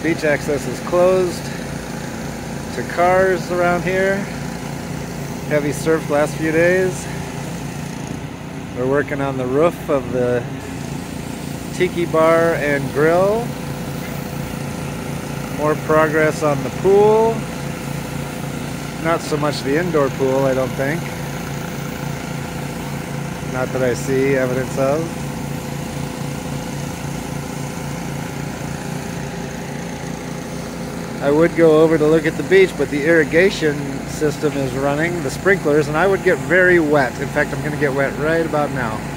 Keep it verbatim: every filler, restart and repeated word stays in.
Beach access is closed to cars around here. Heavy surf last few days. We're working on the roof of the tiki bar and grill. More progress on the pool. Not so much the indoor pool, I don't think. Not that I see evidence of. I would go over to look at the beach, but the irrigation system is running, the sprinklers, and I would get very wet. In fact, I'm going to get wet right about now.